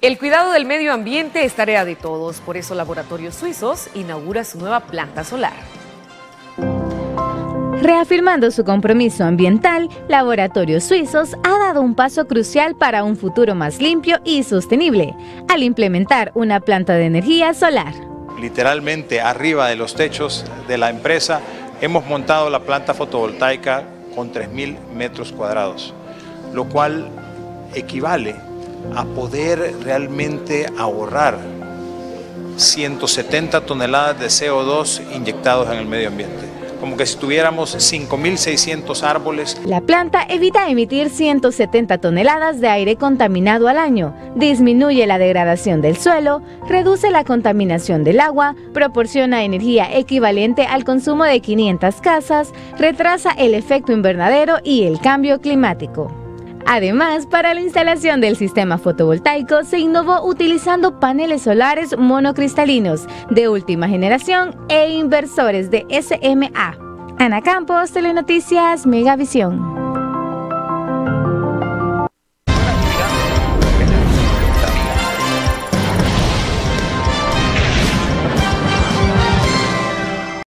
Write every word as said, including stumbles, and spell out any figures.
El cuidado del medio ambiente es tarea de todos, por eso Laboratorios Suizos inaugura su nueva planta solar. Reafirmando su compromiso ambiental, Laboratorios Suizos ha dado un paso crucial para un futuro más limpio y sostenible, al implementar una planta de energía solar. Literalmente arriba de los techos de la empresa hemos montado la planta fotovoltaica con tres mil metros cuadrados, lo cual equivale a poder realmente ahorrar ciento setenta toneladas de C O dos inyectados en el medio ambiente. Como que si tuviéramos cinco mil seiscientos árboles. La planta evita emitir ciento setenta toneladas de aire contaminado al año, disminuye la degradación del suelo, reduce la contaminación del agua, proporciona energía equivalente al consumo de quinientas casas, retrasa el efecto invernadero y el cambio climático. Además, para la instalación del sistema fotovoltaico se innovó utilizando paneles solares monocristalinos de última generación e inversores de S M A. Ana Campos, Telenoticias, Megavisión.